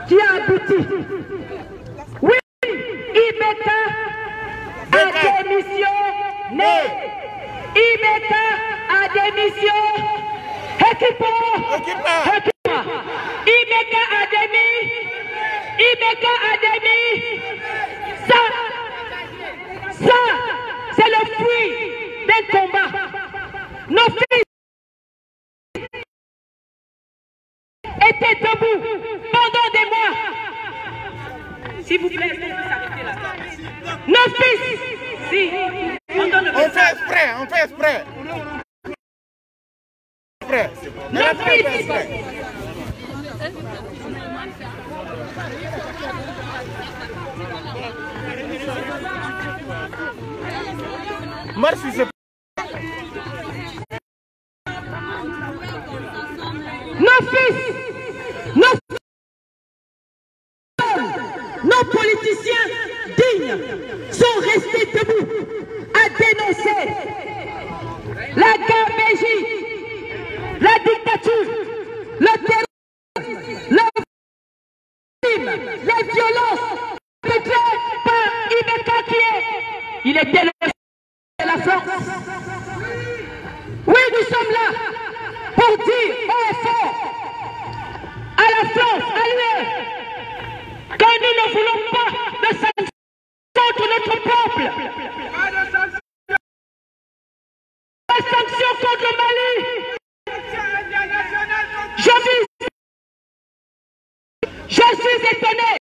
qui a abouti. Oui, IBK a démissionné. IBK a démissionné. Équipement. IBK a démis. IBK a démis. Ça, c'est le fruit d'un combat. Nos fils étaient debout pendant des mois. S'il vous plaît, est-ce qu'on peut s'arrêter là? Nos fils, si, on donne le message. On fait exprès. Nos fils. Merci, c'est... Nos fils, nos politiciens dignes sont restés debout à dénoncer la gabegie, la dictature, le terrorisme, les violences perpétrées par IBK qui est. Il est dénoncé de la France. Oui, nous sommes là pour dire haut et fort à la France, à l'UE, que nous ne voulons pas de sanctions contre notre peuple. Pas de sanctions contre le Mali. Je suis étonné.